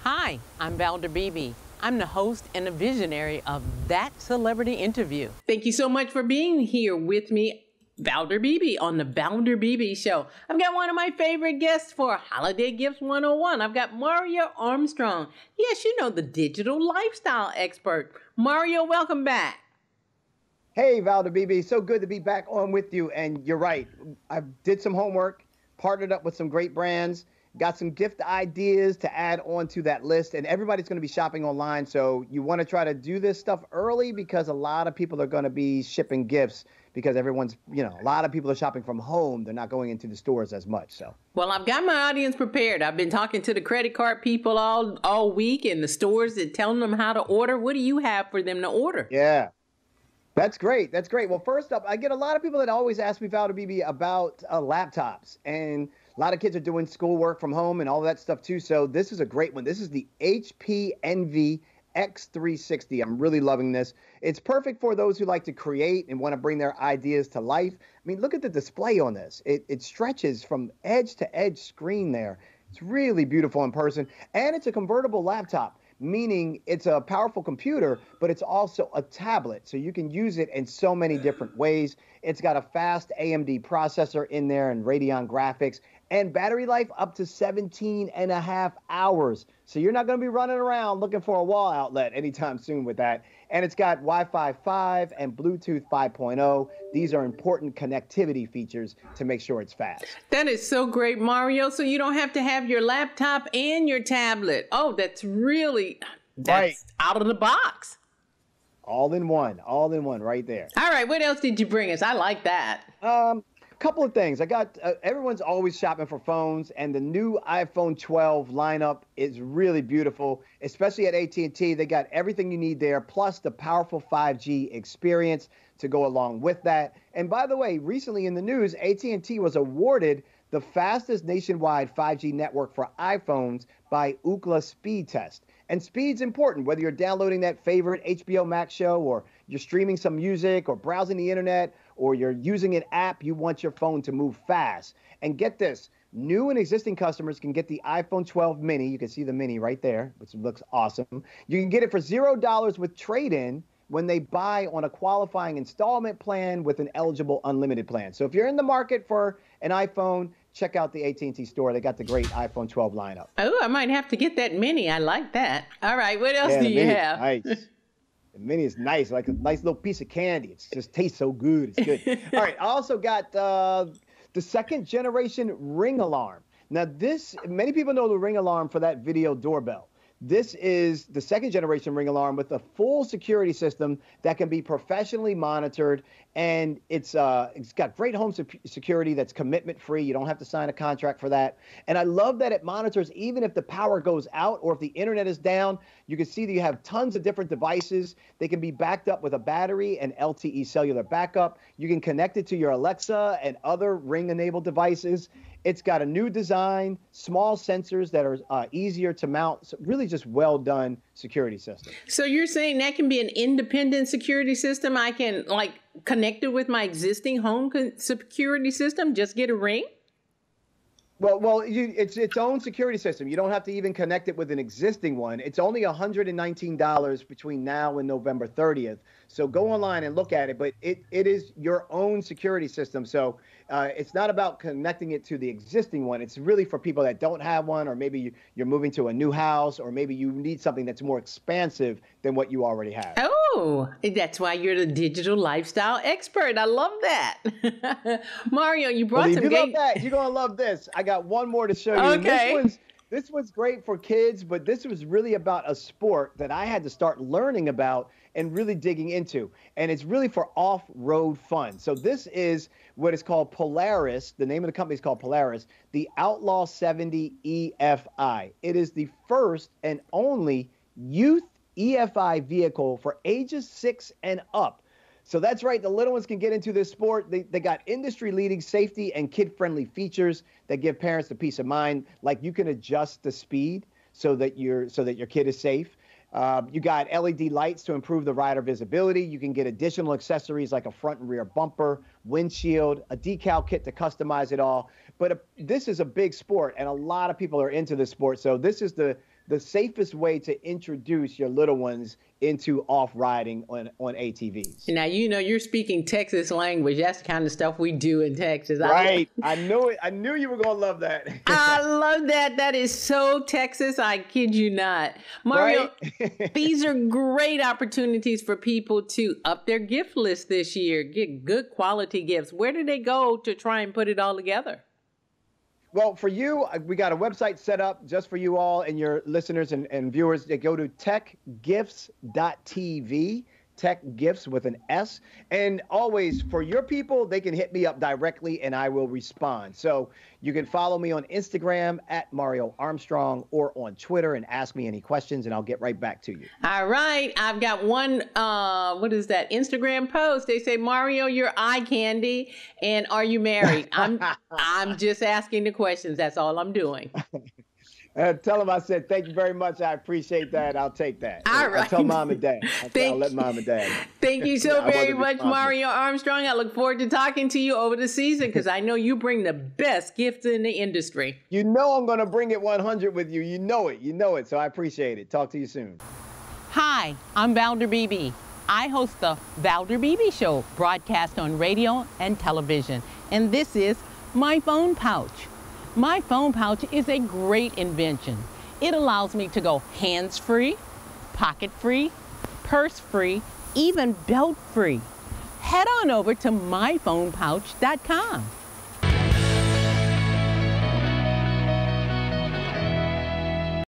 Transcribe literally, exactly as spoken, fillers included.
Hi, I'm Valder Beebe. I'm the host and the visionary of That Celebrity Interview. Thank you so much for being here with me, Valder Beebe, on the Valder Beebe Show. I've got one of my favorite guests for Holiday Gifts one oh one. I've got Mario Armstrong. Yes, you know, the digital lifestyle expert. Mario, welcome back. Hey, Valder Beebe, so good to be back on with you. And you're right, I did some homework, partnered up with some great brands, got some gift ideas to add on to that list, and everybody's going to be shopping online. So you want to try to do this stuff early because a lot of people are going to be shipping gifts because everyone's, you know, a lot of people are shopping from home. They're not going into the stores as much. So, well, I've got my audience prepared. I've been talking to the credit card people all, all week in the stores and telling them how to order. What do you have for them to order? Yeah. That's great. That's great. Well, first up, I get a lot of people that always ask me, Valder Beebe, about uh, laptops. And a lot of kids are doing schoolwork from home and all that stuff, too. So this is a great one. This is the H P Envy X three sixty. I'm really loving this. It's perfect for those who like to create and want to bring their ideas to life. I mean, look at the display on this. It, it stretches from edge to edge screen there. It's really beautiful in person. And it's a convertible laptop, meaning it's a powerful computer, but it's also a tablet. So you can use it in so many different ways. It's got a fast A M D processor in there and Radeon graphics, and battery life up to seventeen and a half hours. So you're not going to be running around looking for a wall outlet anytime soon with that. And it's got Wi-Fi five and Bluetooth five point oh. These are important connectivity features to make sure it's fast. That is so great, Mario. So you don't have to have your laptop and your tablet. Oh, that's really, that's right out of the box. All in one, all in one right there. All right, what else did you bring us? I like that. Um, couple of things. I got, uh, everyone's always shopping for phones, and the new iPhone twelve lineup is really beautiful, especially at A T and T. They got everything you need there, plus the powerful five G experience to go along with that. And by the way, recently in the news, A T and T was awarded the fastest nationwide five G network for iPhones by Ookla Speed Test. And speed's important, whether you're downloading that favorite H B O Max show, or you're streaming some music, or browsing the internet, or you're using an app. You want your phone to move fast. And get this, new and existing customers can get the iPhone twelve mini. You can see the mini right there, which looks awesome. You can get it for zero dollars with trade-in when they buy on a qualifying installment plan with an eligible unlimited plan. So if you're in the market for an iPhone, check out the A T and T store. They got the great iPhone twelve lineup. Oh, I might have to get that mini. I like that. All right, what else yeah, do you have? Nice. The mini is nice, like a nice little piece of candy. It just tastes so good. It's good. All right, I also got uh, the second generation Ring alarm. Now this, many people know the Ring alarm for that video doorbell. This is the second generation Ring alarm with a full security system that can be professionally monitored, and it's uh, it's got great home security that's commitment free. You don't have to sign a contract for that. And I love that it monitors even if the power goes out or if the internet is down. You can see that you have tons of different devices. They can be backed up with a battery and L T E cellular backup. You can connect it to your Alexa and other Ring enabled devices. It's got a new design, small sensors that are uh, easier to mount. So really just well done security system. So you're saying that can be an independent security system? I can like connect it with my existing home security system, just get a Ring? Well, well, you, it's its own security system. You don't have to even connect it with an existing one. It's only one hundred nineteen dollars between now and November thirtieth. So go online and look at it. But it, it is your own security system. So uh, it's not about connecting it to the existing one. It's really for people that don't have one, or maybe you, you're moving to a new house, or maybe you need something that's more expansive than what you already have. Oh, that's why you're the digital lifestyle expert. I love that. Mario, you brought well, some if you game- love that, you're going to love this. I got one more to show you. Okay. And this one's This was great for kids, but this was really about a sport that I had to start learning about and really digging into. And it's really for off-road fun. So this is what is called Polaris. The name of the company is called Polaris, the Outlaw seventy E F I. It is the first and only youth E F I vehicle for ages six and up. So that's right, the little ones can get into this sport. They, they got industry-leading safety and kid-friendly features that give parents the peace of mind, like you can adjust the speed so that, your so that your kid is safe. Uh, you got L E D lights to improve the rider visibility. You can get additional accessories like a front and rear bumper, windshield, a decal kit to customize it all. but a, this is a big sport, and a lot of people are into this sport. So this is the the safest way to introduce your little ones into off-riding on, on A T Vs. Now, you know, you're speaking Texas language. That's the kind of stuff we do in Texas. Right. I, I knew it. I knew you were going to love that. I love that. That is so Texas. I kid you not. Mario, right? These are great opportunities for people to up their gift list this year, get good quality gifts. Where do they go to try and put it all together? Well, for you, we got a website set up just for you all and your listeners and, and viewers. They go to tech gifts dot t v, Tech Gifts with an S. And always, for your people, they can hit me up directly and I will respond. So you can follow me on Instagram at Mario Armstrong or on Twitter and ask me any questions and I'll get right back to you. All right. I've got one, uh, what is that, Instagram post. They say, Mario, you're eye candy. And are you married? I'm, I'm just asking the questions. That's all I'm doing. Uh, tell them I said, thank you very much. I appreciate that. I'll take that. All right. I'll tell mom and dad. I'll, tell, I'll let mom and dad. Thank you so very much, Mario Armstrong. I look forward to talking to you over the season because I know you bring the best gifts in the industry. You know I'm going to bring it one hundred with you. You know it. You know it. So I appreciate it. Talk to you soon. Hi, I'm Valder Beebe. I host the Valder Beebe Show, broadcast on radio and television. And this is My Phone Pouch. My phone pouch is a great invention. It allows me to go hands-free, pocket-free, purse-free, even belt-free. Head on over to my phone pouch dot com.